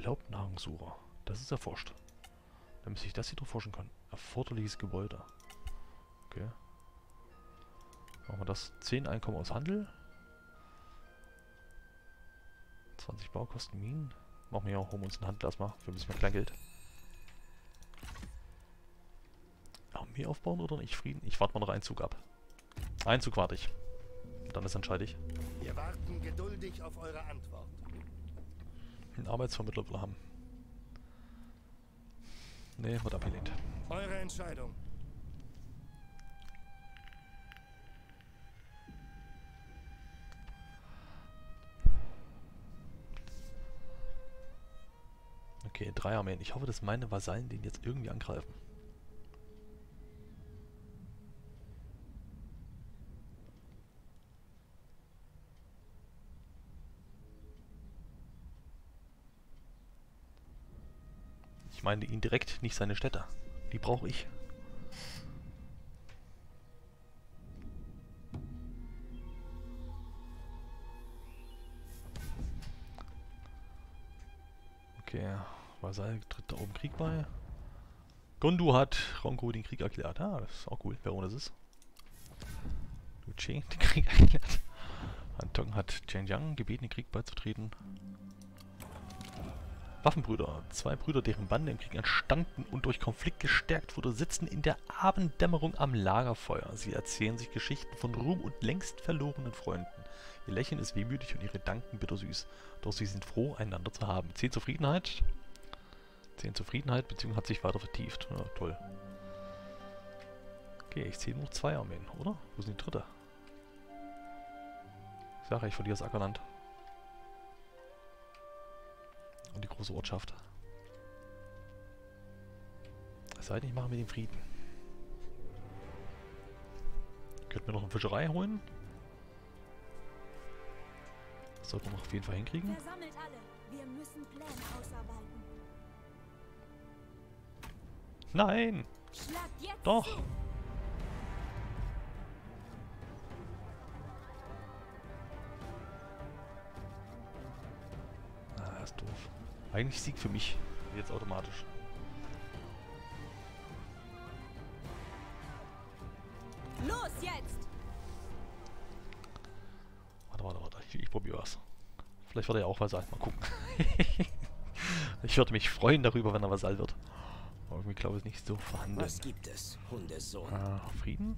Erlaubt Nahrungssucher. Das ist erforscht. Damit sich das hier drauf forschen kann. Erforderliches Gebäude. Okay. Machen wir das. 10 Einkommen aus Handel. 20 Baukosten, Minen. Machen wir ja auch, holen wir uns einen Handel erstmal. Für ein bisschen mehr Kleingeld. Armee aufbauen oder nicht? Frieden? Ich warte mal noch einen Zug ab. Einen Zug warte ich. Dann ist entscheide ich. Wir warten geduldig auf eure Antwort. Einen Arbeitsvermittler will er haben. Nee, wird abgelehnt. Eure Entscheidung. Okay, 3 Armeen. Ich hoffe, dass meine Vasallen den jetzt irgendwie angreifen. Ich meine ihn direkt, nicht seine Städte. Die brauche ich. Okay, Vasall tritt da oben Krieg bei. Gondu hat Ronko den Krieg erklärt. Ah, das ist auch cool. Wer ohne ist. Luce den Krieg erklärt. Antong hat Zhenjiang gebeten, den Krieg beizutreten. Waffenbrüder. 2 Brüder, deren Bande im Krieg entstanden und durch Konflikt gestärkt wurde, sitzen in der Abenddämmerung am Lagerfeuer. Sie erzählen sich Geschichten von Ruhm und längst verlorenen Freunden. Ihr Lächeln ist wehmütig und ihre Danken bittersüß. Doch sie sind froh, einander zu haben. 10 Zufriedenheit. 10 Zufriedenheit, Beziehung hat sich weiter vertieft. Ja, toll. Okay, ich zähle noch 2 Armeen, oder? Wo sind die dritte? Ich sage, ich verliere das Ackerland. Und die große Ortschaft. Es sei denn, ich mache mir den Frieden. Könnten wir noch eine Fischerei holen? Das sollten wir noch auf jeden Fall hinkriegen. Versammelt alle. Wir müssen Pläne ausarbeiten. Nein! Schlagt jetzt Doch! zu. Ah, das ist doof. Eigentlich Sieg für mich. Jetzt automatisch. Los jetzt! Warte. Ich probiere was. Vielleicht wird er ja auch Vasall. Mal gucken. Ich würde mich freuen darüber, wenn er Vasall wird. Aber irgendwie glaube ich nicht so vorhanden. Was gibt es, Hundesohn? Frieden?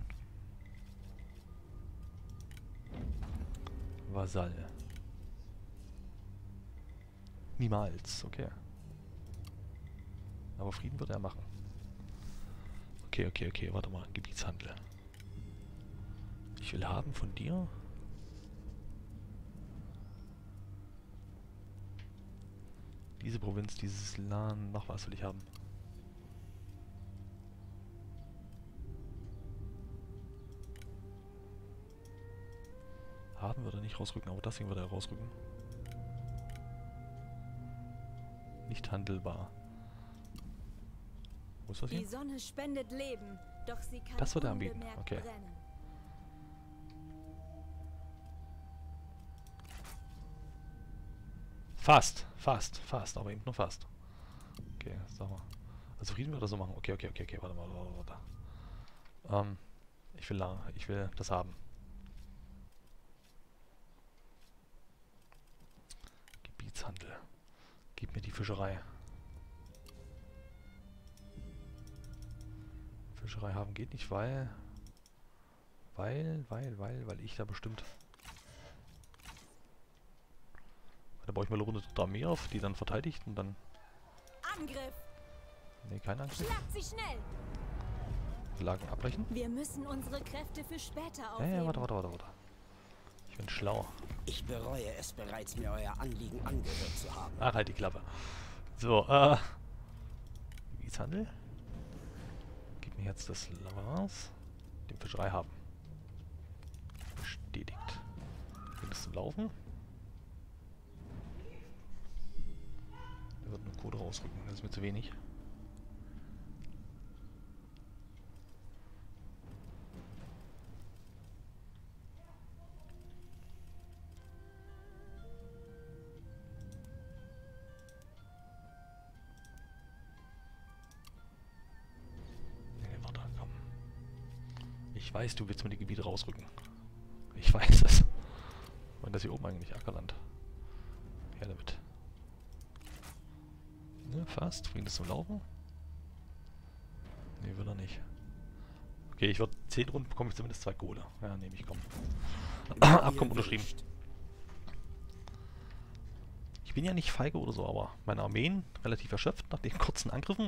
Vasall. Niemals, okay. Aber Frieden wird er machen. Okay, warte mal. Gebietshandel. Ich will haben von dir. Diese Provinz, dieses Land, noch was will ich haben. Haben würde er nicht rausrücken, aber das hier würde er rausrücken. Nicht handelbar. Wo ist das hier? Die Sonne spendet Leben, doch sie kann Das wird er anbieten, unbemerkt okay. brennen. Fast, aber eben nur fast. Okay, sag mal. Also Frieden wird er so machen. Okay, warte. Ich will das haben. Gebietshandel. Gib mir die Fischerei. Fischerei haben geht nicht, weil ich da bestimmt... Da baue ich mal eine Runde der Armee auf, die dann verteidigt und dann... Angriff! Ne, kein Angriff. Schlagt sie schnell! Lagen abbrechen. Wir müssen unsere Kräfte für später Ja, aufheben. warte. Ich bin schlau. Ich bereue es bereits, mir euer Anliegen angehört zu haben. Ach, halt die Klappe. So, Gebietshandel. Gib mir jetzt das Lavas. Den Fischerei haben. Bestätigt. Findest du laufen? Der wird nur Code rausrücken, das ist mir zu wenig. Ich weiß, du willst mir die Gebiete rausrücken. Ich weiß es. Und das hier oben eigentlich Ackerland. Her damit. Ne, fast. Bringt es zum Laufen? Ne, will er nicht. Okay, ich würde 10 Runden bekomme ich zumindest 2 Kohle. Ja, nehme ich, komm. Abkommen unterschrieben. Ich bin ja nicht feige oder so, aber meine Armeen relativ erschöpft nach den kurzen Angriffen.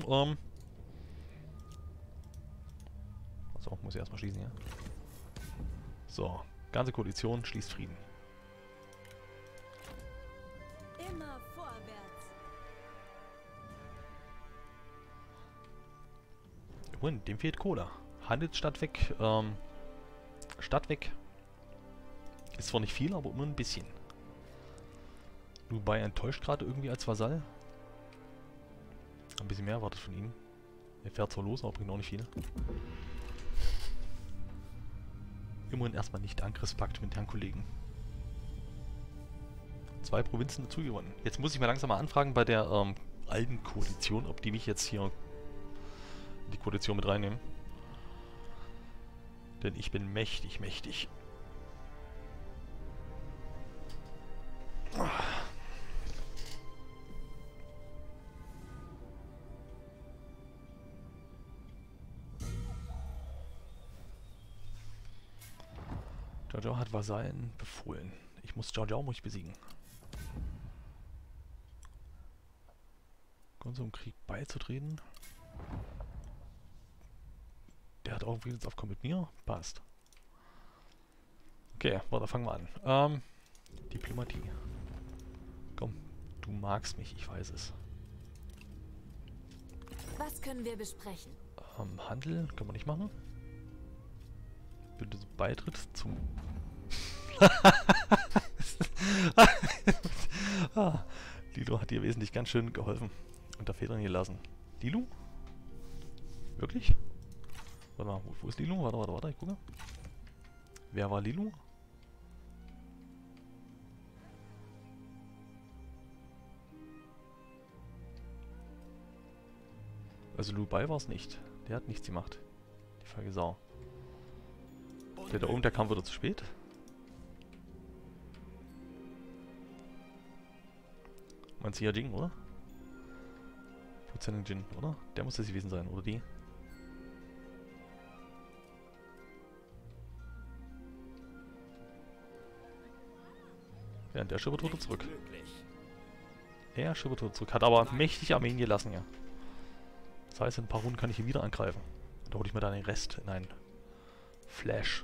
So, muss ich erstmal schießen, ja. So, ganze Koalition schließt Frieden. Immer vorwärts. Und dem fehlt Kohle. Handelsstadt weg, Stadt weg. Ist zwar nicht viel, aber immer ein bisschen. Dubai enttäuscht gerade irgendwie als Vasall. Ein bisschen mehr erwartet von ihm. Er fährt zwar los, aber bringt auch nicht viel. Immerhin erstmal nicht Angriffspakt mit Herrn Kollegen. 2 Provinzen dazu gewonnen. Jetzt muss ich mal langsam mal anfragen bei der alten Koalition, ob die mich jetzt hier in die Koalition mit reinnehmen. Denn ich bin mächtig, mächtig. Zhao Zhao hat Vasallen befohlen. Ich muss Zhao Zhao besiegen. Unserem Krieg beizutreten. Der hat auch ein Friedensabkommen mit mir. Passt. Okay, warte, fangen wir an. Diplomatie. Komm, du magst mich, ich weiß es. Was können wir besprechen? Handel können wir nicht machen. Bitte Beitritt zum... Lilo hat dir wesentlich ganz schön geholfen. Unter Federn gelassen. Lilu? Wirklich? Warte mal, wo ist Lilu? Warte, ich gucke. Wer war Lilu? Also Lubai war es nicht. Der hat nichts gemacht. Die feige Sau. Der da oben, der kam wieder zu spät. Meinst du ja Ding, oder? Jin, oder? Der muss das gewesen sein, oder die? Ja, der schippert wieder zurück. Er schippert wieder zurück. Hat aber mächtig Armeen gelassen, ja. Das heißt, in ein paar Runden kann ich ihn wieder angreifen. Da hole ich mir dann den Rest in einen Flash.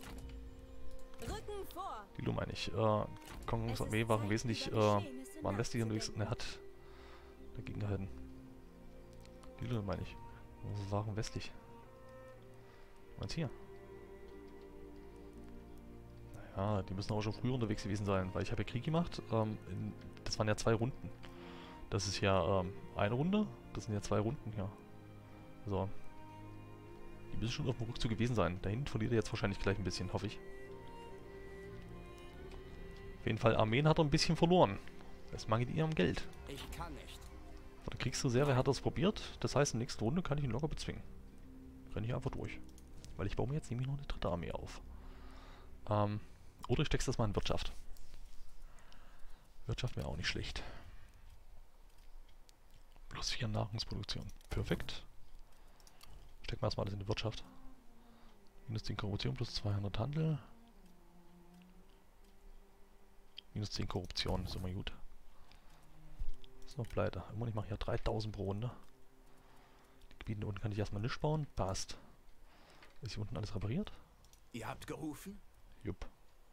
Die Lu meine ich. Kongs Armee waren wesentlich, waren westlich unterwegs und er hat dagegen gehalten. Die Lu meine ich. Waren westlich. Meinst hier? Naja, die müssen aber schon früher unterwegs gewesen sein, weil ich habe ja Krieg gemacht. Das waren ja 2 Runden. Das ist ja eine Runde, das sind ja 2 Runden hier. So. Die müssen schon auf dem Rückzug gewesen sein. Da hinten verliert er jetzt wahrscheinlich gleich ein bisschen, hoffe ich. Auf jeden Fall, Armeen hat er ein bisschen verloren. Es mangelt ihm am Geld. Ich kann nicht. Von der Kriegsreserve hat er es probiert. Das heißt, in der nächsten Runde kann ich ihn locker bezwingen. Renne ich einfach durch. Weil ich baue mir jetzt nämlich noch eine 3. Armee auf. Oder ich steck's das mal in Wirtschaft. Wirtschaft wäre auch nicht schlecht. Plus 4 Nahrungsproduktion. Perfekt. Stecken wir erstmal alles in die Wirtschaft. Minus 10 Korruption plus 200 Handel. Minus 10 Korruption, ist immer gut. Ist noch pleite. Ich mache hier 3000 pro Runde. Die Gebiete unten kann ich erstmal nicht bauen. Passt. Ist hier unten alles repariert? Ihr habt gerufen? Jupp.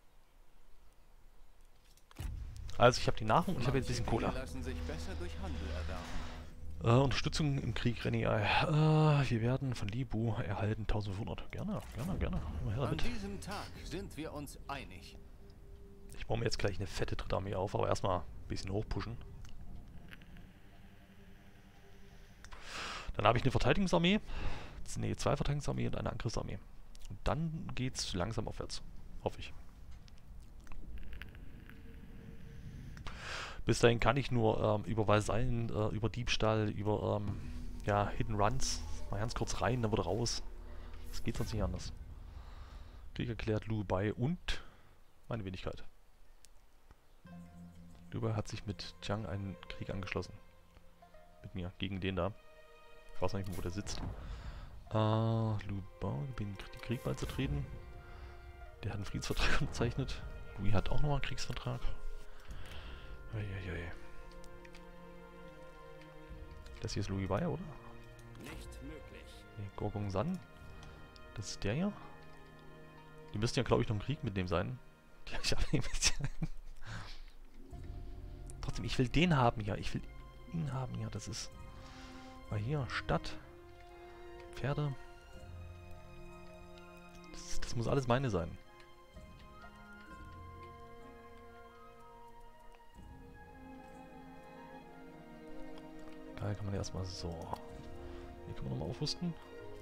Also ich habe die Nahrung und ich habe jetzt ein bisschen Cola. Lassen sich besser durch Handel erwerben. Unterstützung im Krieg, Rennie. Wir werden von Libu erhalten 1500. Gerne. Immer her An damit. diesem Tag sind wir uns einig. Ich baue mir jetzt gleich eine fette 3. Armee auf, aber erstmal ein bisschen hochpushen. Dann habe ich eine Verteidigungsarmee. Ne, 2 Verteidigungsarmee und eine Angriffsarmee. Und dann geht's langsam aufwärts. Hoffe ich. Bis dahin kann ich nur über Vasallen, über Diebstahl, über ja, Hidden Runs mal ganz kurz rein, dann wieder raus. Das geht sonst nicht anders. Krieg erklärt Liu Bei und meine Wenigkeit. Liu Bei hat sich mit Jiang einen Krieg angeschlossen. Mit mir, gegen den da. Ich weiß noch nicht mehr, wo der sitzt. Liu Bei gebeten, den Krieg beizutreten. Der hat einen Friedensvertrag unterzeichnet. Louis hat auch nochmal einen Kriegsvertrag. Eieiei. Das hier ist Liu Bei, oder? Nicht möglich. Nee, Gorgong San. Das ist der hier. Die müssten ja, glaube ich, noch im Krieg mit dem sein. Ja, ich habe ihn ein bisschen. Trotzdem, ich will den haben hier. Ich will ihn haben hier. Das ist. Mal hier, Stadt. Pferde. Das muss alles meine sein. Geil, kann man erstmal so. Hier kann man nochmal aufrüsten.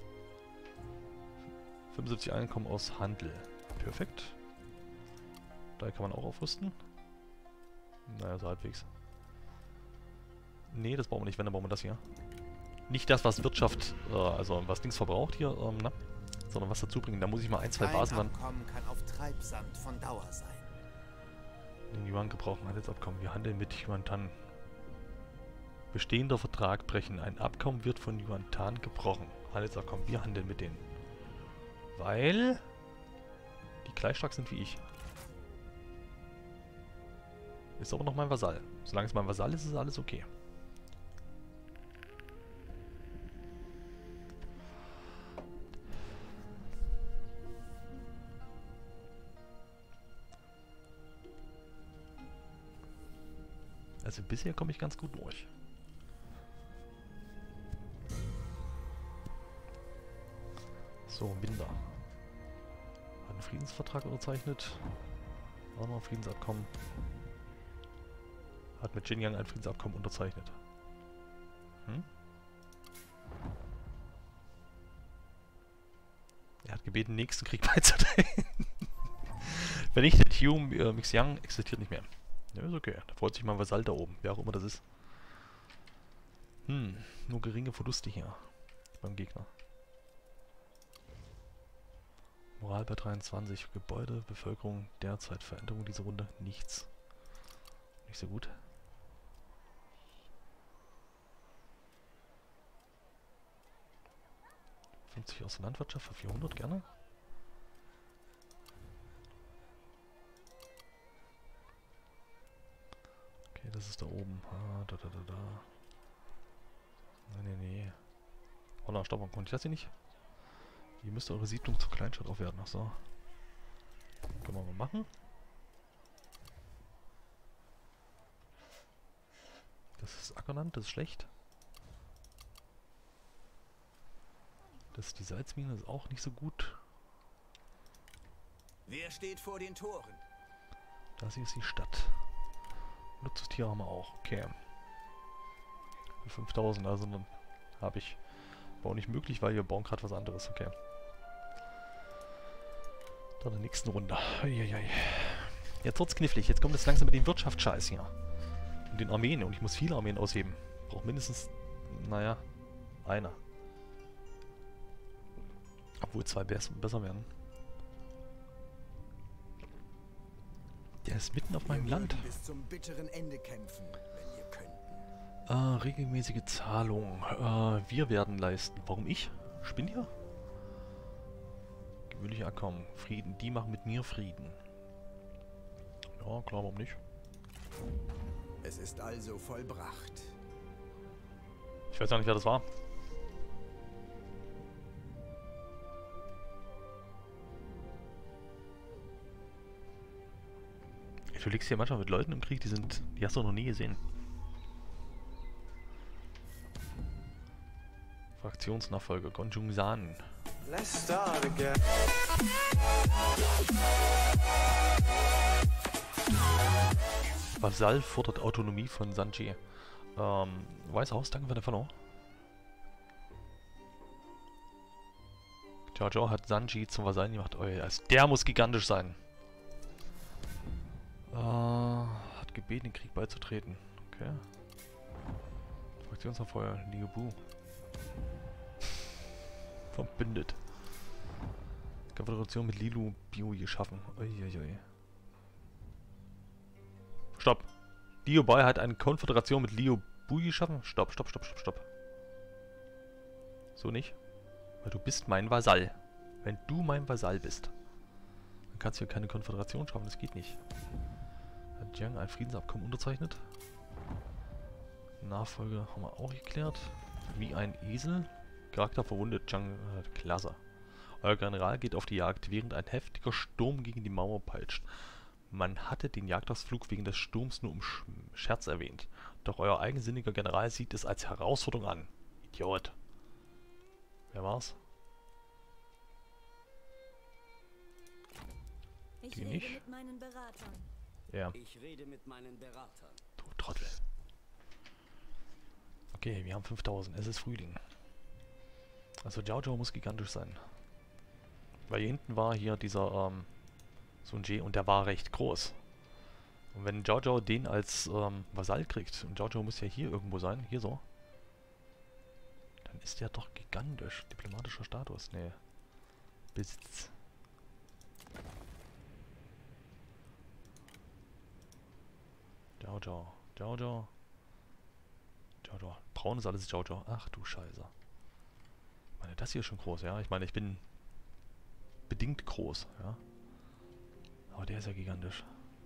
75 Einkommen aus Handel. Perfekt. Da kann man auch aufrüsten. Naja, so halbwegs. Nee, das brauchen wir nicht. Wenn, dann brauchen wir das hier. Nicht das, was Wirtschaft, also was Dings verbraucht hier, ne? Sondern was dazu bringen. Da muss ich mal ein, zwei Basen dann... Abkommen kann auf Treibsand von Dauer sein. Den Yuan gebrauchen, Handelsabkommen. Wir handeln mit Yuan-Tan. Bestehender Vertrag brechen. Ein Abkommen wird von Yuan-Tan gebrochen. Handelsabkommen. Wir handeln mit denen. Weil die gleich stark sind wie ich. Ist aber noch mein Vasall. Solange es mein Vasall ist, ist alles okay. Also bisher komme ich ganz gut durch. So, Winder. Hat einen Friedensvertrag unterzeichnet. Auch noch ein Friedensabkommen. Hat mit Xinjiang ein Friedensabkommen unterzeichnet. Hm? Er hat gebeten, den nächsten Krieg beizutreten. Vernichtet, Hume, Mixiang existiert nicht mehr. Ja, ist okay. Da freut sich mein Vasall da oben, wer auch immer das ist. Nur geringe Verluste hier beim Gegner. Moral bei 23, Gebäude, Bevölkerung, derzeit Veränderung dieser Runde, nichts. Nicht so gut. $50 aus der Landwirtschaft für 400, gerne. Okay, das ist da oben. Da. Nee. Oh, na, stopp, konnte ich das hier nicht? Ihr müsst eure Siedlung zur Kleinstadt aufwerten. Ach so. Können wir mal machen. Das ist Ackerland, das ist schlecht. Das ist die Salzmine, ist auch nicht so gut. Wer steht vor den Toren? Das hier ist die Stadt. Nutztiere haben wir auch. Okay. Für 5000, also dann habe ich... Bau nicht möglich, weil wir bauen gerade was anderes. Okay. Dann in der nächsten Runde. Eieiei. Jetzt wird's knifflig. Jetzt kommt es langsam mit dem Wirtschaftsscheiß hier. Und den Armeen. Und ich muss viele Armeen ausheben. Braucht mindestens, naja, einer. Obwohl 2 besser werden. Der ist mitten auf meinem Land. Bis zum bitteren Ende kämpfen, wenn wir könnten. Regelmäßige Zahlung. Wir werden leisten. Warum ich? Spinn hier? Gewöhnliche Abkommen. Frieden. Die machen mit mir Frieden. Ja, klar, warum nicht? Es ist also vollbracht. Ich weiß gar nicht, wer das war. Du liegst hier manchmal mit Leuten im Krieg, die hast du noch nie gesehen. Fraktionsnachfolger, Gonjung San. Let's start again. Vasall fordert Autonomie von Sanji. Weißes Haus, danke für den Follow. Jojo hat Sanji zum Vasall gemacht. Oh ja, der muss gigantisch sein. Hat gebeten, den Krieg beizutreten. Okay. Fraktionsnachfolger, Liu Bu. Verbündet. Konföderation mit Lilu Bio geschaffen. Uiuiui. Stopp. Liu Bei hat eine Konföderation mit Liu Bui geschaffen? Stopp, stopp, stopp, stopp, stopp. So nicht. Weil du bist mein Vasall. Wenn du mein Vasall bist, dann kannst du hier keine Konföderation schaffen. Das geht nicht. Hat Jiang ein Friedensabkommen unterzeichnet? Nachfolge haben wir auch geklärt. Wie ein Esel. Charakter verwundet. Jiang klasse. Euer General geht auf die Jagd, während ein heftiger Sturm gegen die Mauer peitscht. Man hatte den Jagdausflug wegen des Sturms nur um Scherz erwähnt. Doch euer eigensinniger General sieht es als Herausforderung an. Idiot. Wer war's? Ich Die rede nicht? mit meinen Beratern. Ja. Ich rede mit meinen Beratern. Du Trottel. Okay, wir haben 5000. Es ist Frühling. Also Jiao Jiao muss gigantisch sein. Weil hier hinten war hier dieser Sun Je und der war recht groß. Und wenn Jiao Jiao den als Vasall kriegt, und Jiao Jiao muss ja hier irgendwo sein, hier so, dann ist der doch gigantisch. Diplomatischer Status, nee. Besitz. Jiao Jiao, Jiao Jiao. Jiao Jiao. Braun ist alles Jiao Jiao. Ach du Scheiße. Ich meine, das hier ist schon groß, ja. Ich meine, ich bin bedingt groß, ja. Aber der ist ja gigantisch.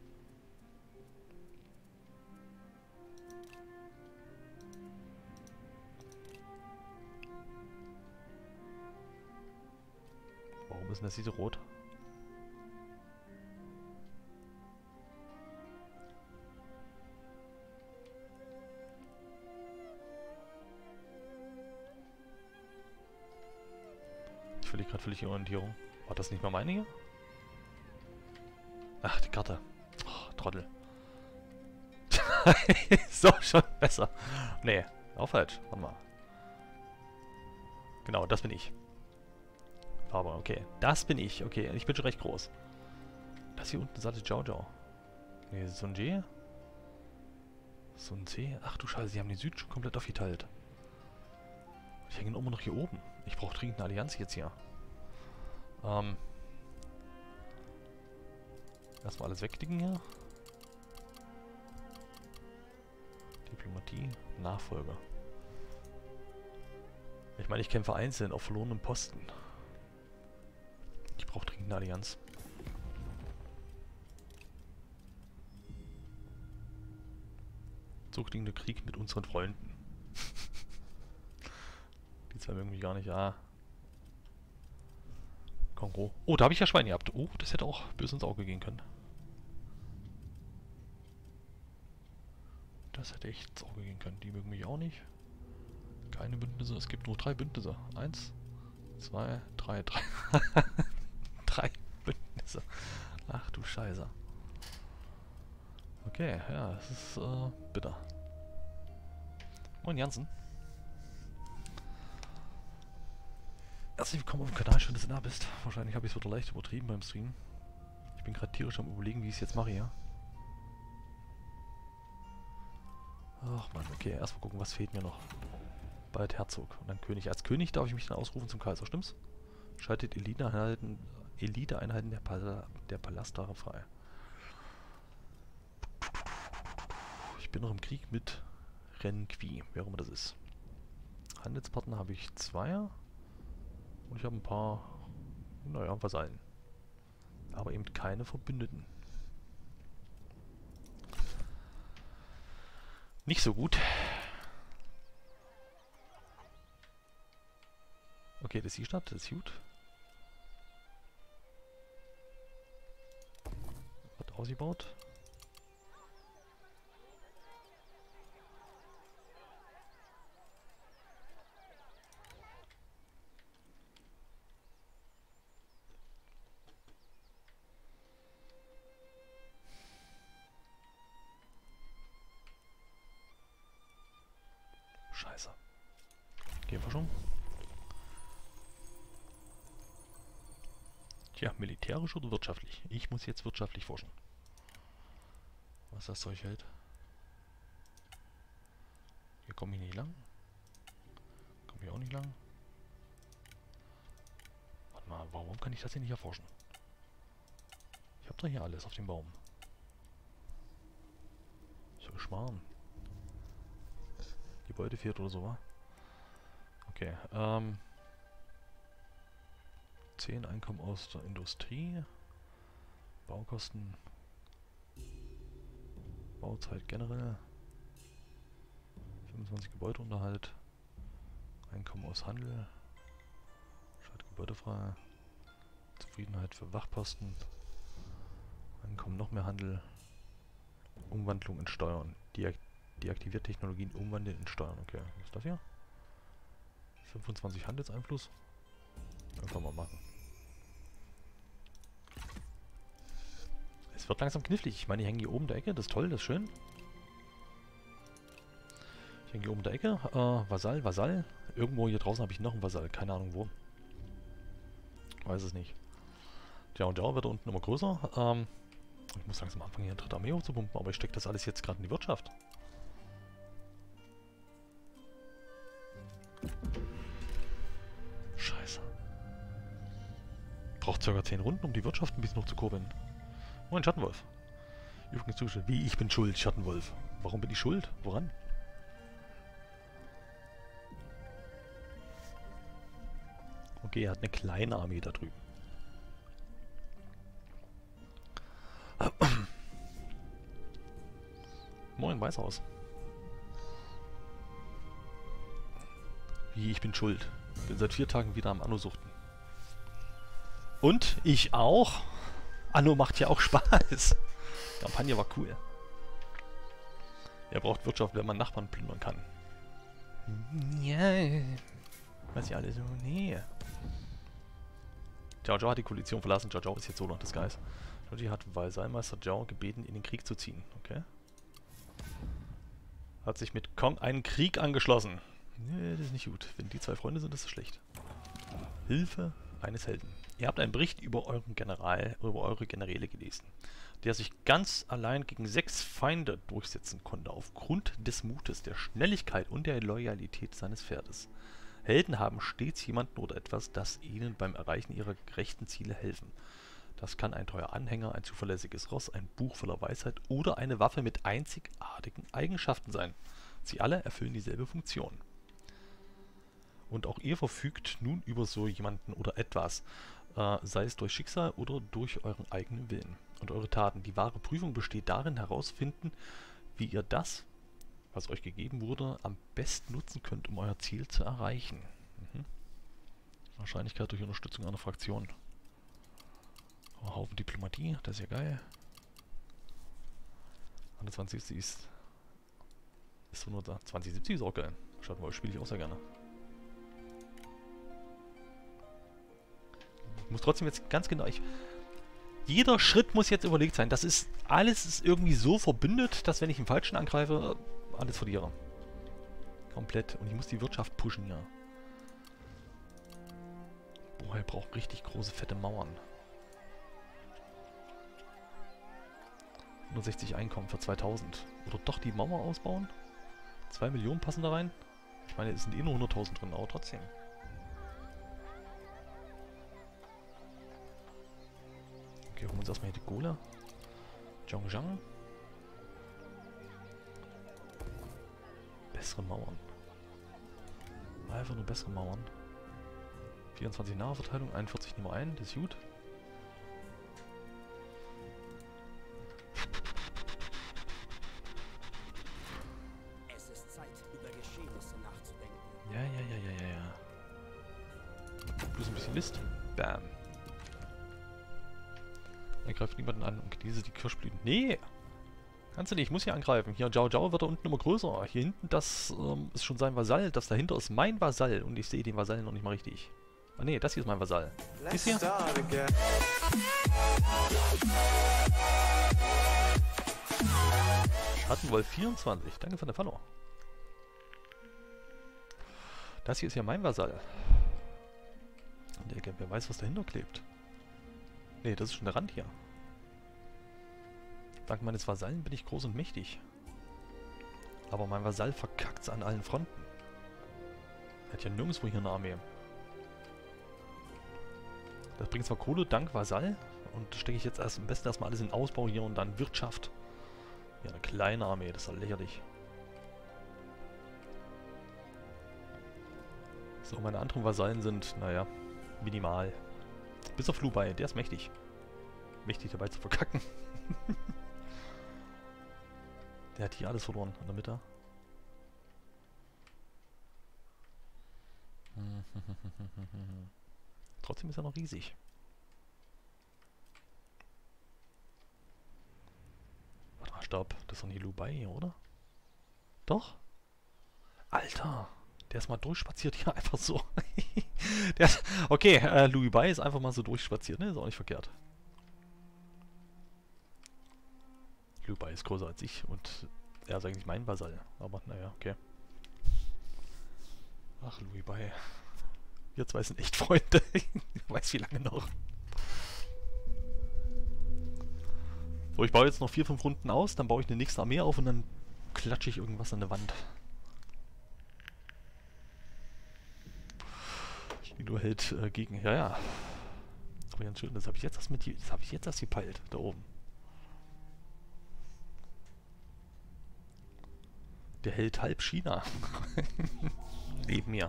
Warum ist denn das hier so rot? Ich verliere gerade völlig die Orientierung. War das nicht mal meine hier? Ach, die Karte. Oh, Trottel. So, schon besser. Nee, auch falsch. Warte mal. Genau, das bin ich. Aber okay. Das bin ich. Okay, ich bin schon recht groß. Das hier unten ist alles Jiao Jiao. Nee, Sun Je. Sun Ce. Ach du Scheiße, sie haben den Süden schon komplett aufgeteilt. Ich hänge immer noch hier oben. Ich brauche dringend eine Allianz jetzt hier. Erstmal alles wegklicken hier. Diplomatie, Nachfolger. Ich meine, ich kämpfe einzeln auf verlorenen Posten. Ich brauche dringend eine Allianz. Zukünftiger Krieg mit unseren Freunden. Die zwei mögen mich gar nicht. Ah. Kongo. Oh, da habe ich ja Schwein gehabt. Oh, das hätte auch böse ins Auge gehen können. Das hätte echt ins Auge gehen können. Die mögen mich auch nicht. Keine Bündnisse. Es gibt nur 3 Bündnisse. 1, 2, 3. 3 Bündnisse. Ach du Scheiße. Okay, ja, das ist bitter. Moin Jansen. Herzlich willkommen auf dem Kanal, schön, dass du da bist. Wahrscheinlich habe ich es wieder leicht übertrieben beim Stream. Ich bin gerade tierisch am Überlegen, wie ich es jetzt mache hier. Ach man, okay, erstmal gucken, was fehlt mir noch. Bald Herzog und dann König. Als König darf ich mich dann ausrufen zum Kaiser, stimmt's? Schaltet Eliteeinheiten der Palastare frei. Ich bin noch im Krieg mit Renqui, wer auch immer das ist. Handelspartner habe ich 2. Und ich habe ein paar, naja, Vasallen. Aber eben keine Verbündeten. Nicht so gut. Okay, das ist die Stadt, das ist gut. Wird ausgebaut. Scheiße. Gehen wir schon? Tja, militärisch oder wirtschaftlich? Ich muss jetzt wirtschaftlich forschen. Was das Zeug hält. Hier komme ich nicht lang. Komme ich auch nicht lang. Na, warum kann ich das hier nicht erforschen? Ich habe doch hier alles auf dem Baum. So Geschmarrn. Gebäude fehlt oder so, wa? Okay, 10 Einkommen aus der Industrie. Baukosten. Bauzeit generell. 25 Gebäudeunterhalt. Einkommen aus Handel. Schalt gebäudefrei. Zufriedenheit für Wachposten. Einkommen noch mehr Handel. Umwandlung in Steuern. Deaktiviert Technologien umwandeln in Steuern. Okay, was ist das hier? 25 Handelseinfluss. Einfach mal machen. Es wird langsam knifflig. Ich meine, ich hänge hier oben in der Ecke. Das ist toll, das ist schön. Ich hänge hier oben in der Ecke. Vasall, Vasall. Irgendwo hier draußen habe ich noch einen Vasall. Keine Ahnung wo. Weiß es nicht. Jiao Jiao wird da unten immer größer. Ich muss langsam anfangen, hier eine dritte Armee hochzupumpen. Aber ich stecke das alles jetzt gerade in die Wirtschaft. Scheiße. Braucht ca. 10 Runden, um die Wirtschaft ein bisschen hochzukurbeln. Moin, Schattenwolf. Übrigens zugestellt. Wie, ich bin schuld, Schattenwolf. Warum bin ich schuld? Woran? Okay, er hat eine kleine Armee da drüben. Moin, Weißhaus. Wie, ich bin schuld. Bin seit 4 Tagen wieder am Anno-Suchten. Und ich auch. Anno macht ja auch Spaß. Die Kampagne war cool. Er braucht Wirtschaft, wenn man Nachbarn plündern kann. Ja. Was ja alles so. Nee. Jiao Jiao hat die Koalition verlassen. Jiao Jiao ist jetzt so noch das Geist. Jiao hat Vasallmeister Jiao gebeten, in den Krieg zu ziehen. Okay. Hat sich mit Kong einen Krieg angeschlossen. Nee, das ist nicht gut. Wenn die 2 Freunde sind, ist das schlecht. Hilfe eines Helden. Ihr habt einen Bericht über eure Generäle gelesen, der sich ganz allein gegen 6 Feinde durchsetzen konnte, aufgrund des Mutes, der Schnelligkeit und der Loyalität seines Pferdes. Helden haben stets jemanden oder etwas, das ihnen beim Erreichen ihrer gerechten Ziele helfen. Das kann ein treuer Anhänger, ein zuverlässiges Ross, ein Buch voller Weisheit oder eine Waffe mit einzigartigen Eigenschaften sein. Sie alle erfüllen dieselbe Funktion. Und auch ihr verfügt nun über so jemanden oder etwas, sei es durch Schicksal oder durch euren eigenen Willen und eure Taten. Die wahre Prüfung besteht darin, herauszufinden, wie ihr das, was euch gegeben wurde, am besten nutzen könnt, um euer Ziel zu erreichen. Wahrscheinlichkeit durch Unterstützung einer Fraktion. Oh, Haufen Diplomatie, das ist ja geil. 2070 ist so nur da. 2070 ist auch geil. Schaut mal, spiele ich auch sehr gerne. Ich muss trotzdem jetzt ganz genau... Jeder Schritt muss jetzt überlegt sein. Das ist... Alles ist irgendwie so verbündet, dass wenn ich den Falschen angreife, alles verliere. Komplett. Und ich muss die Wirtschaft pushen, ja. Boah, er braucht richtig große, fette Mauern. 160 Einkommen für 2000. Oder doch die Mauer ausbauen? 2 Millionen passen da rein? Ich meine, es sind eh nur 100.000 drin, aber trotzdem. Okay, holen wir uns erstmal hier die Gole. Zhongzhang. Bessere Mauern. Einfach nur bessere Mauern. 24 Nahverteilung, 41 Nummer 1, das ist gut. Es ist Zeit, über Geschehnisse nachzudenken. Ja. Bloß ein bisschen List. Bam. Er greift niemanden an und genieße die Kirschblüten. Nee! Kannst du nicht, ich muss hier angreifen. Hier, Jiao Jiao wird da unten immer größer. Hier hinten, das ist schon sein Vasall. Das dahinter ist mein Vasall. Und ich sehe den Vasall noch nicht mal richtig. Ah nee, das hier ist mein Vasall. Let's Hier? start again. Schattenwolf 24. Danke für den Follow. Das hier ist ja mein Vasall. Wer weiß, was dahinter klebt. Nee, das ist schon der Rand hier. Dank meines Vasallen bin ich groß und mächtig. Aber mein Vasall verkackt's an allen Fronten. Er hat ja nirgendwo hier eine Armee. Das bringt zwar Kohle, dank Vasall. Und das stecke ich jetzt am besten erstmal alles in Ausbau hier und dann Wirtschaft. Ja, eine kleine Armee, das ist halt lächerlich. So, meine anderen Vasallen sind, naja, minimal. Bis auf Lubai, der ist mächtig. Mächtig dabei zu verkacken. Der hat hier alles verloren in der Mitte. Trotzdem ist er noch riesig. Warte mal, stopp. Das ist doch nicht Lubai, oder? Doch? Alter! Der ist mal durchspaziert hier einfach so. Okay, Lubai ist einfach mal so durchspaziert, ne? Ist auch nicht verkehrt. Lubai ist größer als ich und er ist eigentlich mein Vasall. Aber naja, okay. Ach, Lubai. Wir zwei sind echt Freunde. Ich weiß wie lange noch. So, ich baue jetzt noch 4-5 Runden aus, dann baue ich eine nächste Armee auf und dann klatsche ich irgendwas an der Wand. Die nur hält gegen. Ja, ja. Aber ganz schön, das habe ich jetzt erst gepeilt, da oben. Der hält halb China. Neben mir.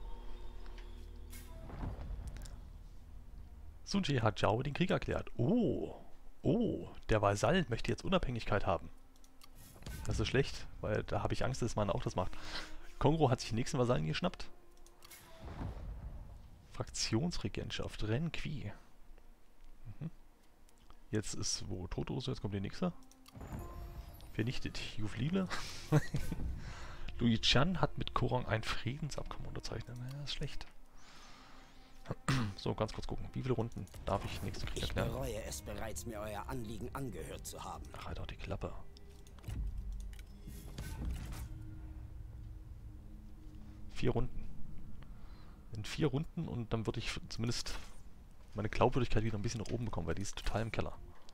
Sun Jie hat Zhao den Krieg erklärt. Oh. Oh, der Vasall möchte jetzt Unabhängigkeit haben. Das ist schlecht, weil da habe ich Angst, dass man auch das macht. Kongo hat sich den nächsten Vasallen geschnappt. Fraktionsregentschaft, Ren Qui. Jetzt ist wo Toto, jetzt kommt der nächste. Vernichtet Juflile. Louis Chan hat mit Korang ein Friedensabkommen unterzeichnet. Das ist schlecht. So, ganz kurz gucken. Wie viele Runden darf ich nächste Krieg erklären? Ich bereue es bereits, mir euer Anliegen angehört zu haben. Ach, halt auch die Klappe. Vier Runden. In 4 Runden und dann würde ich zumindest meine Glaubwürdigkeit wieder ein bisschen nach oben bekommen, weil die ist total im Keller.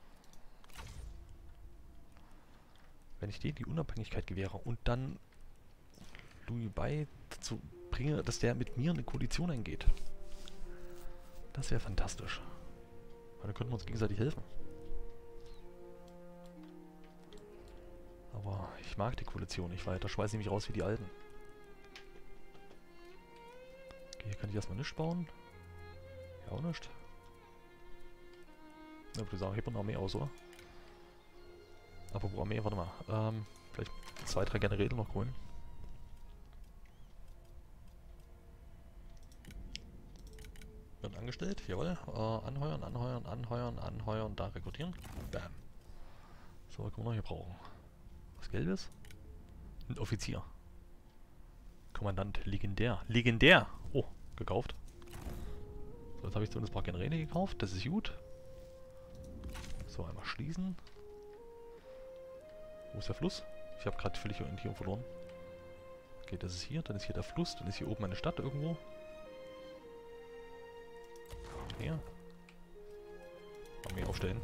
Wenn ich denen die Unabhängigkeit gewähre und dann Louis Bai dazu bringe, dass der mit mir eine Koalition eingeht. Das wäre fantastisch. Weil dann könnten wir uns gegenseitig helfen. Aber ich mag die Koalition nicht weiter. Schmeiße ich mich raus wie die Alten. Okay, hier kann ich erstmal nichts bauen. Ja, auch nicht. Ja, würde ich sagen, hebt man eine Armee aus, oder? Apropos Armee, warte mal. Vielleicht 2, 3 Generäle noch holen. Wird angestellt, jawohl. Anheuern, anheuern, anheuern, anheuern, da rekrutieren. Bam. So, was können wir noch hier brauchen? Was Gelbes? Ein Offizier. Kommandant, legendär. Legendär! Oh, gekauft. So, jetzt habe ich zumindest ein paar Generäle gekauft, das ist gut. So, einmal schließen. Wo ist der Fluss? Ich habe gerade völlig Orientierung verloren. Okay, das ist hier, dann ist hier der Fluss, dann ist hier oben eine Stadt irgendwo. Hier. Armee aufstellen.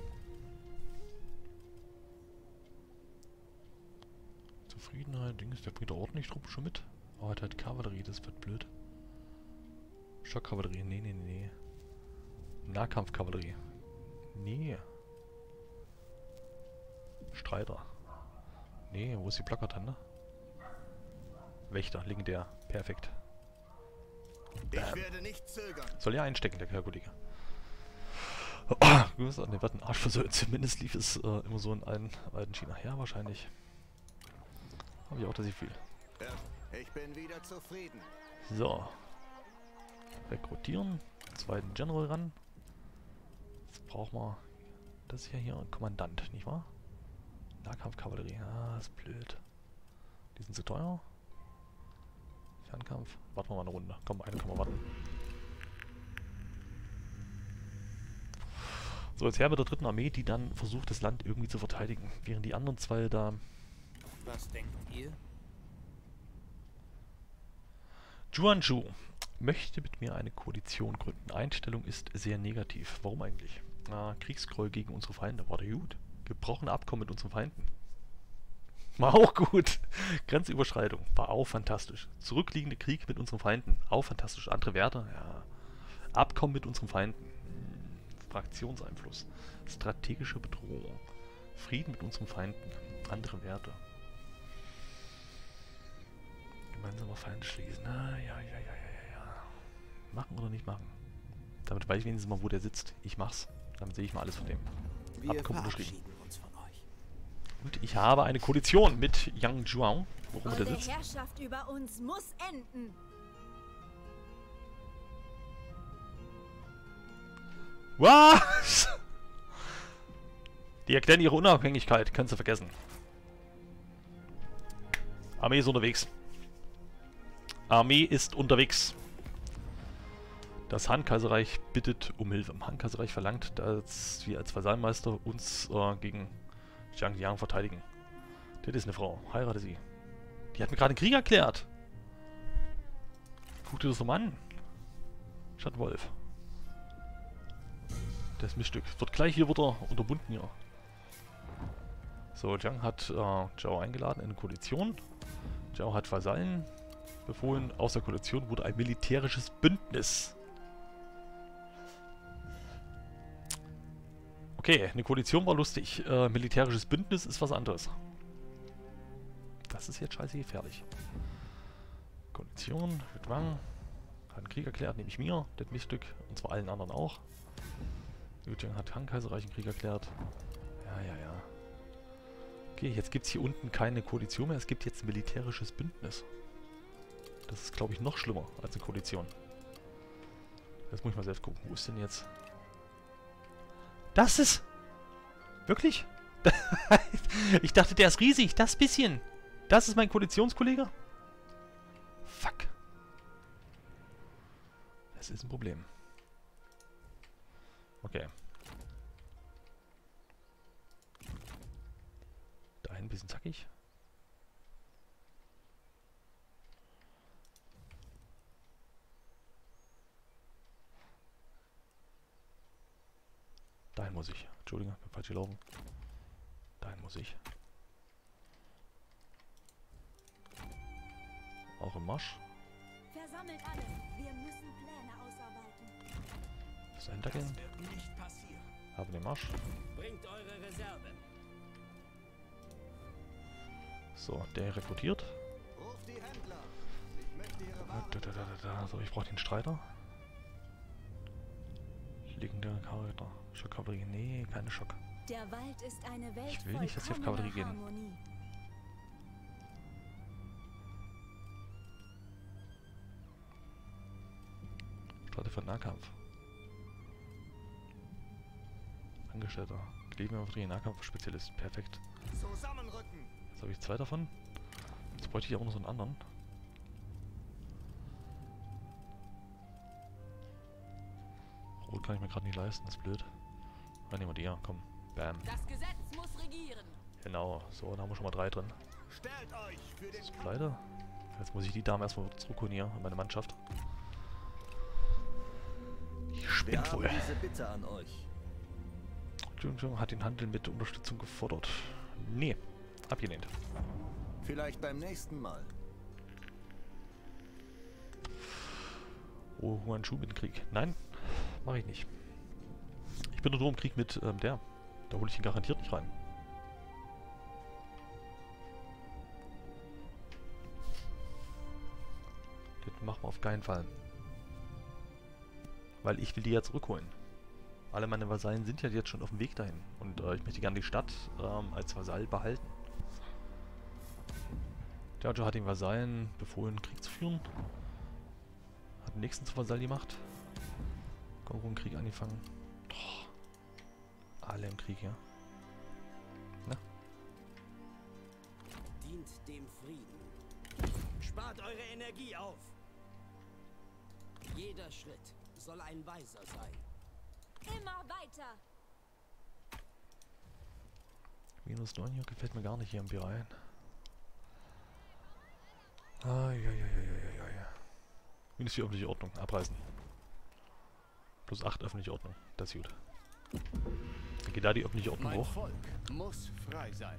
Zufriedenheit, Dings, der bringt da ordentlich Truppen schon mit. Oh, hat halt Kavallerie, das wird blöd. Schockkavallerie, nee, nee, nee. Nahkampfkavallerie. Nee. Streiter. Nee, wo ist die Plakatande? Wächter, legendär. Perfekt. Ich werde nicht zögern. Soll ja einstecken, der Herr Kollege. Ne, wird ein Arsch versöhnt. Zumindest lief es immer so in allen alten China. Ja, wahrscheinlich. Habe ich auch, dass ich viel. Ja, ich bin wieder zufrieden. So. Rekrutieren. Zweiten General ran. Jetzt brauchen wir das hier ein Kommandant, nicht wahr? Nahkampfkavallerie. Ah, ist blöd. Die sind zu teuer. Fernkampf. Warten wir mal eine Runde. Komm, eine können wir warten. So, jetzt her mit der dritten Armee, die dann versucht, das Land irgendwie zu verteidigen. Während die anderen zwei da... Was denkt ihr? Juanzhou möchte mit mir eine Koalition gründen. Einstellung ist sehr negativ. Warum eigentlich? Kriegsgräuel gegen unsere Feinde. War der gut? Gebrochene Abkommen mit unseren Feinden. War auch gut. Grenzüberschreitung. War auch fantastisch. Zurückliegende Krieg mit unseren Feinden. Auch fantastisch. Andere Werte. Ja. Abkommen mit unseren Feinden. Fraktionseinfluss. Strategische Bedrohung. Frieden mit unseren Feinden. Andere Werte. Gemeinsamer Feind schließen. Ah, ja. Machen oder nicht machen? Damit weiß ich wenigstens mal, wo der sitzt. Ich mach's. Damit sehe ich mal alles von dem. Wir Abkommen unterschrieben. verabschieden uns von euch. Und ich habe eine Koalition mit Yang Zhuang. Worum der Eure sitzt. Herrschaft über uns muss enden. Was? Die erklären ihre Unabhängigkeit. Kannst du vergessen. Armee ist unterwegs. Armee ist unterwegs. Das Han-Kaiserreich bittet um Hilfe. Han-Kaiserreich verlangt, dass wir als Vasallmeister uns gegen Zhang Liang verteidigen. Das ist eine Frau. Heirate sie. Die hat mir gerade einen Krieg erklärt. Guck dir das doch mal an. Schattenwolf. Das Miststück. Wird gleich hier wieder unterbunden hier. So, Zhang hat Zhao eingeladen in eine Koalition. Zhao hat Vasallen befohlen. Aus der Koalition wurde ein militärisches Bündnis. Okay, eine Koalition war lustig. Militärisches Bündnis ist was anderes. Das ist jetzt scheiße gefährlich. Koalition, Wang. Hat einen Krieg erklärt, nehme ich mir. Das Miststück. Und zwar allen anderen auch. Yuzhang hat Han-Kaiserreich einen Krieg erklärt. Ja. Okay, jetzt gibt es hier unten keine Koalition mehr. Es gibt jetzt ein militärisches Bündnis. Das ist, glaube ich, noch schlimmer als eine Koalition. Jetzt muss ich mal selbst gucken. Wo ist denn jetzt... Das ist... Wirklich? Ich dachte, der ist riesig. Das bisschen. Das ist mein Koalitionskollege? Fuck. Das ist ein Problem. Okay. Dahin ein bisschen zackig. Dahin muss ich. Entschuldigung, bin falsch gelaufen. Dahin muss ich. Auch im Marsch. Versammelt alle. Wir müssen Pläne ausarbeiten. Das Hintergehen. Wird nicht passieren. Haben den Marsch. Bringt eure Reserve. So, der rekrutiert. Ruft die Händler. Ich möchte ihre Waren. So, ich brauche den Streiter. Liegende Charakter. Schockkavallerie. Nee, keine Schock. Der Wald ist eine Welt Ich will nicht, dass sie auf Kavallerie gehen. Harmonie. Streiter für Nahkampf. Angestellter. Glebinfanterie, Nahkampfspezialist. Perfekt. Zusammenrücken. Jetzt habe ich 2 davon. Jetzt bräuchte ich auch noch so einen anderen. Rot kann ich mir gerade nicht leisten, das ist blöd. Dann nehmen wir die, ja, komm. Bam. Das Gesetz muss regieren. Genau, so, dann haben wir schon mal 3 drin. Stellt euch für den Das ist pleite. Jetzt muss ich die Dame erstmal zurückholen hier an meine Mannschaft. Die spinnt wohl. diese Bitte an euch. Jung hat den Handel mit Unterstützung gefordert. Nee, abgelehnt. Vielleicht beim nächsten Mal. Oh, Huanshu mit dem Krieg. Nein, mache ich nicht. Ich bin nur im Krieg mit der. Da hole ich ihn garantiert nicht rein. Das machen wir auf keinen Fall. Weil ich will die ja zurückholen. Alle meine Vasallen sind ja jetzt schon auf dem Weg dahin. Und ich möchte gerne die Stadt als Vasall behalten. Giorgio hat den Vasallen befohlen, Krieg zu führen. Hat den nächsten zu Vasall gemacht. Krieg angefangen. Oh. Alle im Krieg, ja. Na? Dient dem Frieden. Spart eure Energie auf. Jeder Schritt soll ein weiser sein. Immer weiter. -9 hier gefällt mir gar nicht hier im Bereich. -4 öffentliche Ordnung. Abreißen. +8 öffentliche Ordnung. Das ist gut. Dann geht da die öffentliche Ordnung Mein hoch. Volk muss frei sein.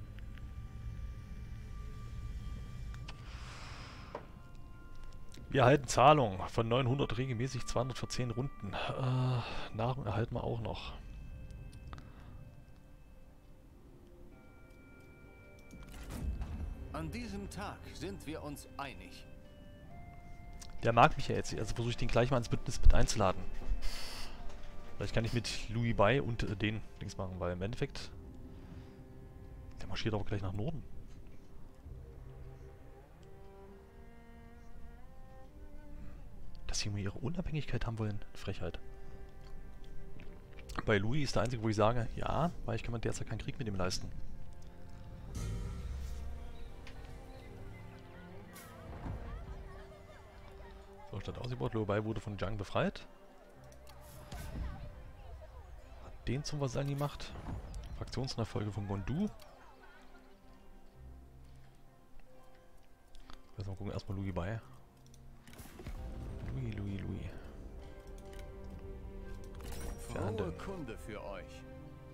Wir erhalten Zahlung von 900 regelmäßig 200 für 10 Runden. Nahrung erhalten wir auch noch. An diesem Tag sind wir uns einig. Der mag mich ja jetzt, also versuche ich den gleich mal ins Bündnis mit einzuladen. Vielleicht kann ich mit Louis Bai und den Dings machen, weil im Endeffekt... Der marschiert aber gleich nach Norden. Dass sie immer ihre Unabhängigkeit haben wollen, Frechheit. Bei Louis ist der einzige, wo ich sage, ja, weil ich kann mir derzeit keinen Krieg mit ihm leisten. So, Stadt ausgebaut. Louis Bai wurde von Zhang befreit. Hat den zum Vasallen gemacht. Fraktionsnachfolge von Gondu. Jetzt mal gucken, erstmal Louis Bai. Louis. Frohe Kunde für euch.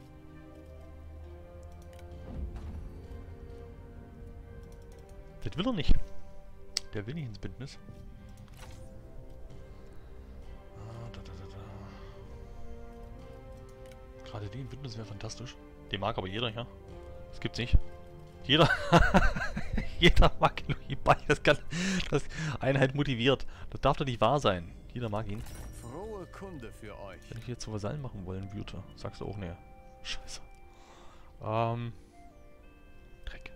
Das will er nicht. Der will nicht ins Bündnis. Gerade die im Bündnis wäre fantastisch. Den mag aber jeder, ja. Das gibt's nicht. Jeder. Jeder mag Louis Bai. Das Einheit motiviert. Das darf doch nicht wahr sein. Jeder mag ihn. Frohe Kunde für euch. Wenn ich hier zu Vasallen machen wollen würde, sagst du auch ne. Scheiße. Dreck.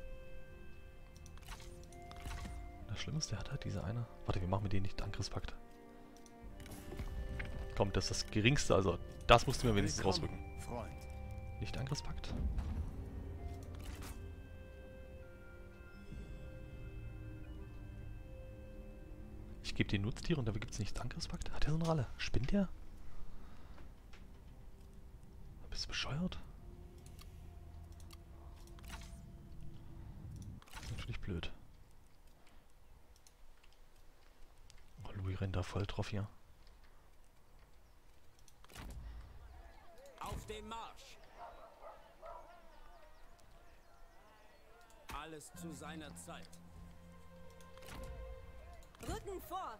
Das Schlimme ist, der hat halt diese eine... Warte, wir machen mit denen nicht Angriffspakt. Komm, das ist das Geringste, also das musst du mir wenigstens rausrücken. Freund. Nicht Angriffspakt. Ich gebe dir Nutztiere und dafür gibt es nichts Angriffspakt. Hat der so eine Ralle? Spinnt der? Bist du bescheuert? Das ist natürlich blöd. Oh, Louis rennt da voll drauf hier. Auf den Marsch! Alles zu seiner Zeit. Rücken vor!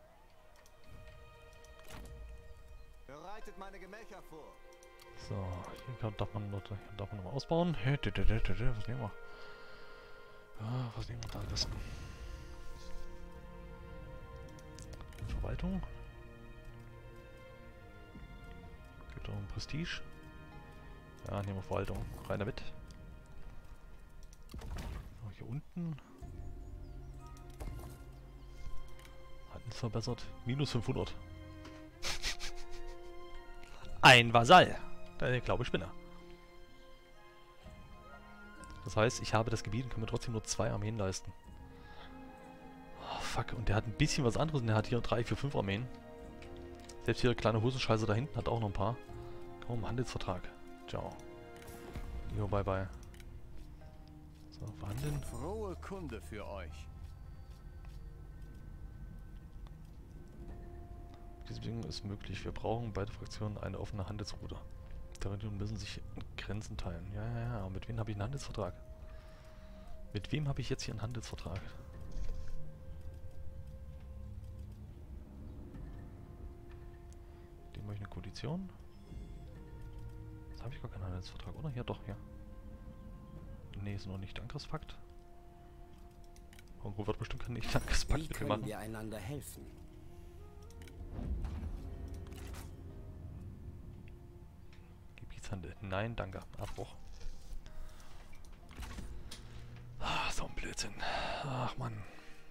Bereitet meine Gemächer vor. So, hier darf man noch mal ausbauen. Was nehmen wir? Ja, was nehmen wir da am besten? Verwaltung. Gibt auch ein Prestige. Ja, nehmen wir Verwaltung. Rein damit. So, hier unten. Hat uns verbessert. Minus 500. Ein Vasall. Ich glaube, Spinner. Das heißt, ich habe das Gebiet und kann mir trotzdem nur 2 Armeen leisten. Oh, fuck. Und der hat ein bisschen was anderes und der hat hier 3, 4, 5 Armeen. Selbst hier der kleine Hosenscheißer da hinten hat auch noch ein paar. Komm, Handelsvertrag. Ciao. Jo, bye bye. So, verhandeln. Frohe Kunde für euch. Diese Bedingung ist möglich. Wir brauchen beide Fraktionen eine offene Handelsroute. Die Regionen müssen sich Grenzen teilen. Ja. Aber mit wem habe ich einen Handelsvertrag? Mit wem habe ich jetzt hier einen Handelsvertrag? Dem habe ich eine Koalition. Jetzt habe ich gar keinen Handelsvertrag, oder? Ja, doch, ja. Nee, ist noch nicht Angriffspakt. Irgendwo wird bestimmt kein Angriffspakt Wie mit mir können machen. wir einander helfen? Gebietshandel. Nein, danke. Abbruch. Ah, so ein Blödsinn. Ach, Mann.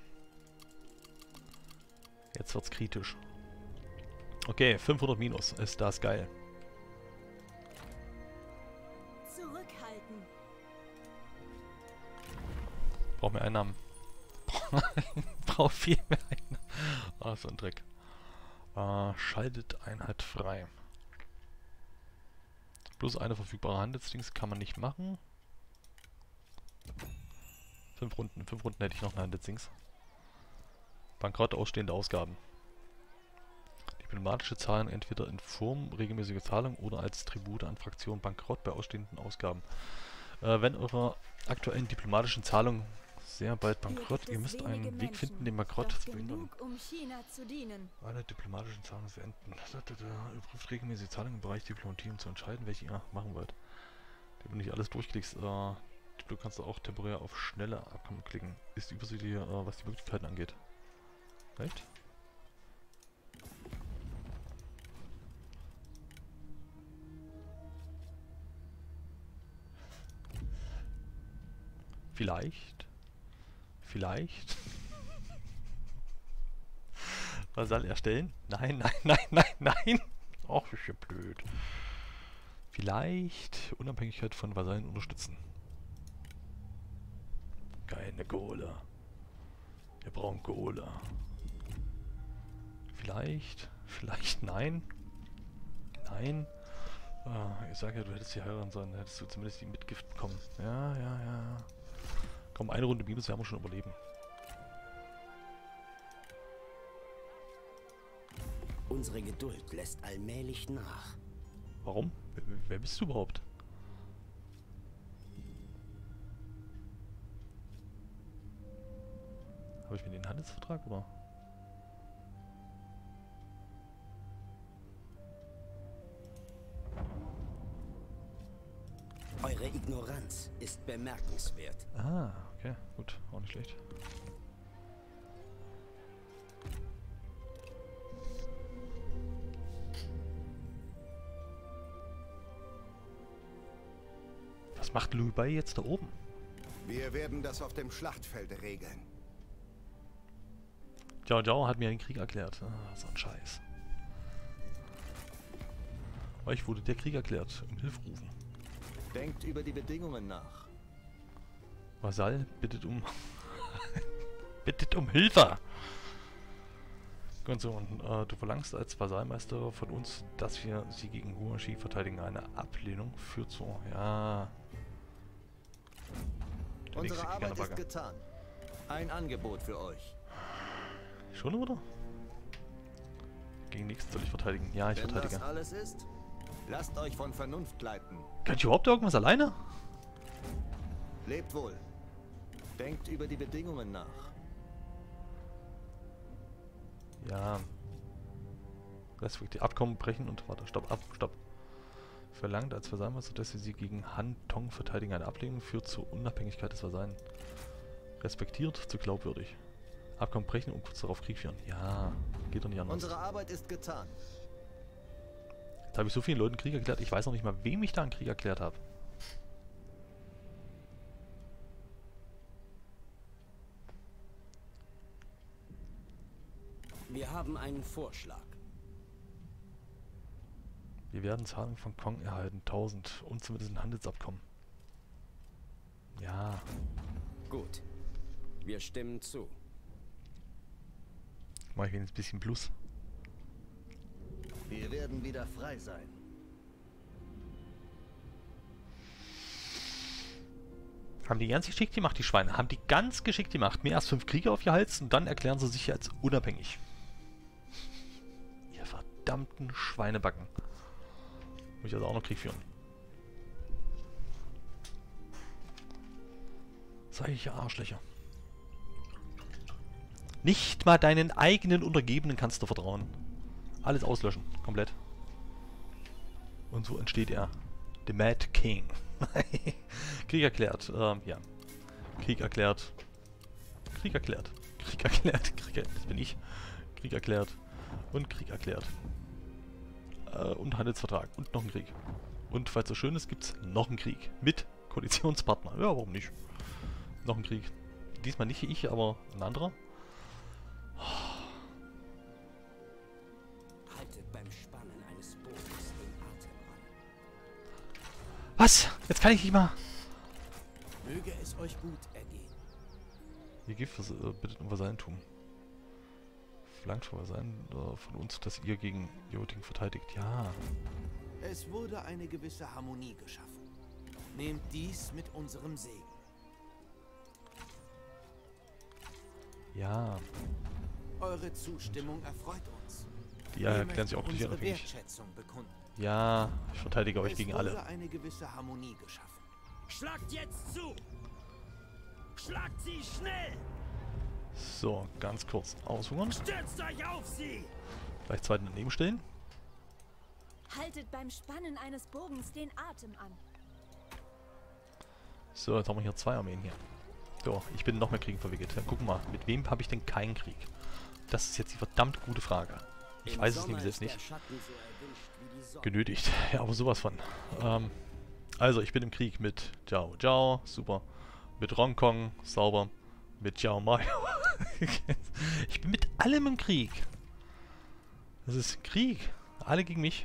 Jetzt wird's kritisch. Okay, 500 minus. Ist das geil. Zurückhalten. Braucht mehr Einnahmen. Braucht viel mehr Einnahmen. Ah, so ein Dreck. Schaltet Einheit frei. Bloß eine verfügbare Handelsdings kann man nicht machen. 5 Runden. 5 Runden hätte ich noch eine Handelsdings. Bankrott, ausstehende Ausgaben. Diplomatische Zahlen entweder in Form regelmäßiger Zahlung oder als Tribute an Fraktionen Bankrott bei ausstehenden Ausgaben. Wenn eure aktuellen diplomatischen Zahlungen sehr bald bankrott, ihr müsst einen Weg finden, den Bankrott zu verhindern. Um China zu dienen. Alle diplomatischen Zahlungen zu enden. Überprüft regelmäßige Zahlungen im Bereich Diplomatie, um zu entscheiden, welche ihr machen wollt. Wenn du nicht alles durchklickst, du kannst auch temporär auf schnelle Abkommen klicken. bisschen übersichtlich, was die Möglichkeiten angeht. Echt? Vielleicht. Vielleicht. Vasall erstellen? Nein, nein, nein, nein, nein. Och, das ist ja blöd. Vielleicht Unabhängigkeit von Vasallen unterstützen. Keine Kohle. Wir brauchen Kohle. Vielleicht nein. Nein. Ich sag ja, du hättest sie heiraten sollen, hättest du zumindest die Mitgift bekommen. Ja. Komm, eine Runde Minus werden wir schon überleben. Unsere Geduld lässt allmählich nach. Warum? Wer bist du überhaupt? Habe ich mir den Handelsvertrag, oder? Eure Ignoranz ist bemerkenswert. Ah, okay, gut, auch nicht schlecht. Was macht Liu Bei jetzt da oben? Wir werden das auf dem Schlachtfeld regeln. Jiao Jiao hat mir den Krieg erklärt. Ah, so ein Scheiß. Euch wurde der Krieg erklärt. Um Hilfe rufen. Denkt über die Bedingungen nach. Vasall bittet um... bittet um Hilfe! Und so, und du verlangst als Vasallmeister von uns, dass wir sie gegen Huaxi verteidigen. Eine Ablehnung führt zu... Ja... Der nächste Unsere Krieg an Arbeit der ist Backe. getan. Ein Angebot für euch. Schon, oder? Gegen nichts soll ich verteidigen. Ja, ich Wenn verteidige. das alles ist, lasst euch von Vernunft leiten. Kann ich überhaupt irgendwas alleine? Lebt wohl. Denkt über die Bedingungen nach. Ja. Respektive Abkommen brechen und... Warte, stopp. Verlangt als Vasallmeister, dass sie gegen Han Tong verteidigen. Eine Ablehnung führt zur Unabhängigkeit des Vasallen. Respektiert, zu glaubwürdig. Abkommen brechen und kurz darauf Krieg führen. Ja, geht doch nicht anders. Unsere Arbeit ist getan. Jetzt habe ich so vielen Leuten Krieg erklärt, ich weiß noch nicht mal, wem ich da einen Krieg erklärt habe. Wir haben einen Vorschlag. Wir werden Zahlungen von Kong erhalten, 1000 und zumindest ein Handelsabkommen. Ja. Gut. Wir stimmen zu. Mach ich wenigstens ein bisschen Plus. Wir werden wieder frei sein. Haben die ganz geschickt gemacht, die Schweine. Haben die ganz geschickt gemacht. Mir erst 5 Kriege auf ihr Hals und dann erklären sie sich als unabhängig. Ihr verdammten Schweinebacken. Muss ich also auch noch Krieg führen. Solche Arschlöcher. Nicht mal deinen eigenen Untergebenen kannst du vertrauen. Alles auslöschen. Komplett. Und so entsteht er. The Mad King. Krieg erklärt. Ja. Krieg erklärt. Krieg erklärt. Krieg erklärt. Das bin ich. Krieg erklärt. Und Krieg erklärt. Und Handelsvertrag. Und noch ein Krieg. Und falls so schön ist, gibt es noch einen Krieg. Mit Koalitionspartner. Ja, warum nicht? Noch ein Krieg. Diesmal nicht ich, aber ein anderer. Haltet beim Spannen eines Bogens den Atem an. Was? Jetzt kann ich nicht mal. Möge es euch gut ergehen. Ihr Gift bittet um Vasallentum. Verlangt von Vasallen von uns, dass ihr gegen Joting verteidigt. Ja. Es wurde eine gewisse Harmonie geschaffen. Nehmt dies mit unserem Segen. Ja. Eure Zustimmung erfreut uns. Die Wir erklären sich möchten auch nicht unsere unabhängig. Wertschätzung bekunden. Ja, ich verteidige euch gegen Es alle. wurde eine gewisse Harmonie geschaffen. Schlagt jetzt zu! Schlagt sie schnell! So, ganz kurz aushungern. Stürzt euch auf sie! Gleich zwei daneben stellen. Haltet beim Spannen eines Bogens den Atem an. So, jetzt haben wir hier 2 Armeen hier. So, ich bin noch mehr Kriegen verwickelt. Dann gucken wir mal, mit wem habe ich denn keinen Krieg? Das ist jetzt die verdammt gute Frage. Ich weiß es nämlich selbst nicht. Genötigt. Ja, aber sowas von. Also, ich bin im Krieg mit Zhao Zhao, super. Mit Hongkong, sauber. Mit Zhao Mayo. Ich bin mit allem im Krieg. Das ist Krieg. Alle gegen mich.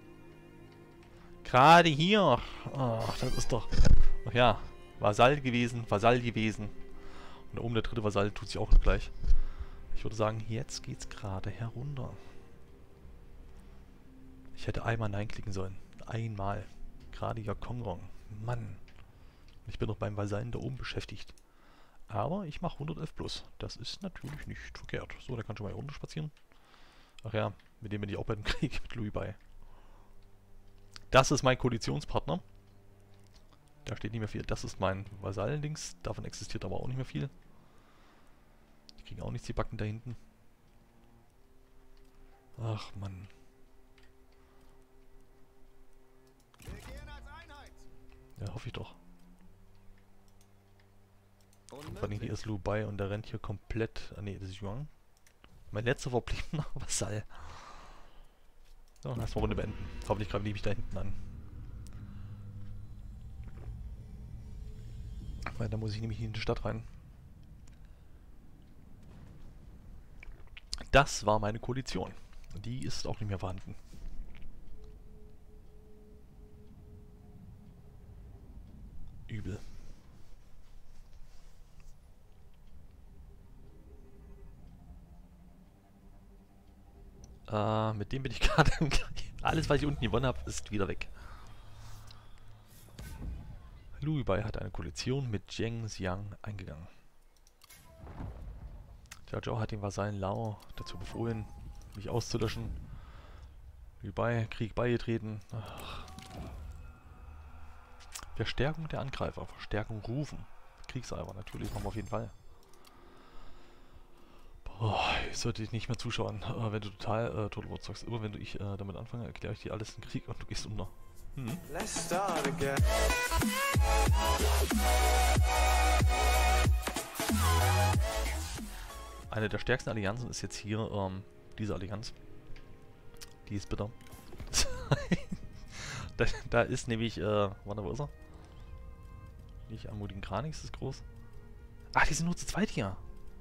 Gerade hier. Ach, das ist doch... Ach ja, Vasall gewesen. Und da oben der dritte Vasall tut sich auch noch gleich. Ich würde sagen, jetzt geht's gerade herunter. Ich hätte einmal Nein klicken sollen. Einmal. Gerade hier Kongrong. Mann. Ich bin noch beim Vasallen da oben beschäftigt. Aber ich mache 111 plus. Das ist natürlich nicht verkehrt. So, der kann schon mal hier runter spazieren. Ach ja, mit dem bin ich auch bei dem Krieg mit Louis bei. Das ist mein Koalitionspartner. Da steht nicht mehr viel. Das ist mein Vasallendings. Davon existiert aber auch nicht mehr viel. Die kriegen auch nichts die Backen da hinten. Ach Mann. Ja, hoffe ich doch. Vor allem hier ist Lu bei und der rennt hier komplett... Ah ne, das ist Yuan. Mein letzter verbliebener Vasall. So, lass mal Runde beenden. Hoffentlich greife ich da hinten an. Weil da muss ich nämlich in die Stadt rein. Das war meine Koalition. Die ist auch nicht mehr vorhanden. Übel. Mit dem bin ich gerade im Krieg. Alles, was ich unten gewonnen habe, ist wieder weg. Louis Bai hat eine Koalition mit Zheng Xiang eingegangen. Zhao Zhao hat den Vasallen Lao dazu befohlen, mich auszulöschen. Louis Bai, Krieg beigetreten. Ach. Verstärkung der Angreifer, Verstärkung rufen. Kriegseifer, natürlich, machen wir auf jeden Fall. Boah, ich sollte dich nicht mehr zuschauen, wenn du total Total War zockst. Immer wenn ich damit anfange, erkläre ich dir alles in Krieg und du gehst unter. Let's start again. Eine der stärksten Allianzen ist jetzt hier diese Allianz. Die ist bitter. da ist nämlich, warte, wo ist er? Nicht Amudin Kranix ist groß. Ach, die sind nur zu zweit hier.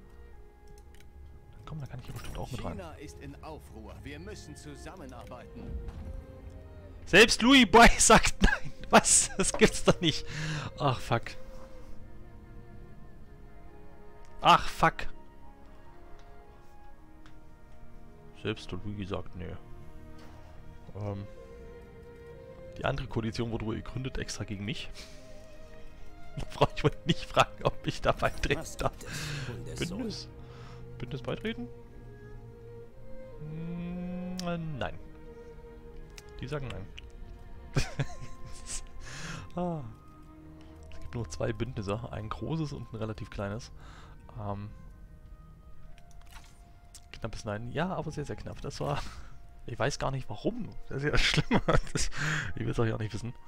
Dann komm, da kann ich hier bestimmt auch mit rein. China ist in Aufruhr. Wir müssen zusammenarbeiten. Selbst Louis Bai sagt nein. Was? Das gibt's doch nicht. Ach, fuck. Ach, fuck. Selbst der Louis sagt nö. Die andere Koalition wurde wohl gegründet, extra gegen mich. Ich wollte nicht fragen, ob ich da beitreten darf. Bündnis beitreten? Nein. Die sagen nein. Es gibt nur 2 Bündnisse, ein großes und ein relativ kleines. Knappes Nein. Ja, aber sehr, sehr knapp. Das war... Ich weiß gar nicht warum. Das ist ja schlimmer. Ich will es auch ja nicht wissen.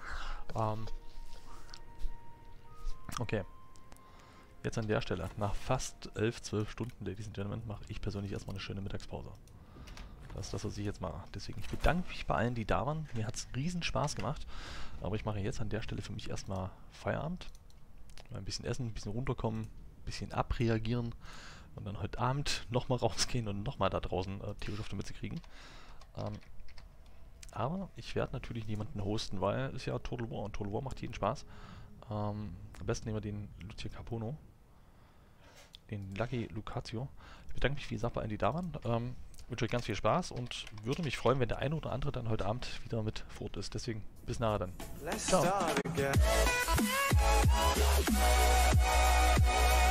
Okay. Jetzt an der Stelle, nach fast 11, 12 Stunden, Ladies and Gentlemen, mache ich persönlich erstmal eine schöne Mittagspause. Das ist das, was ich jetzt mache. Deswegen, ich bedanke mich bei allen, die da waren. Mir hat es riesen Spaß gemacht. Aber ich mache jetzt an der Stelle für mich erstmal Feierabend. Mal ein bisschen essen, ein bisschen runterkommen, ein bisschen abreagieren. Und dann heute Abend nochmal rausgehen und nochmal da draußen Tiere auf die Mütze kriegen. Aber ich werde natürlich niemanden hosten, weil es ist ja Total War und Total War macht jeden Spaß. Am besten nehmen wir den Lucio Capono. Den Lucky Lucatio. Ich bedanke mich wie gesagt bei allen, die da waren. Wünsche euch ganz viel Spaß und würde mich freuen, wenn der eine oder andere dann heute Abend wieder mit fort ist. Deswegen bis nachher dann. Let's Ciao. start again.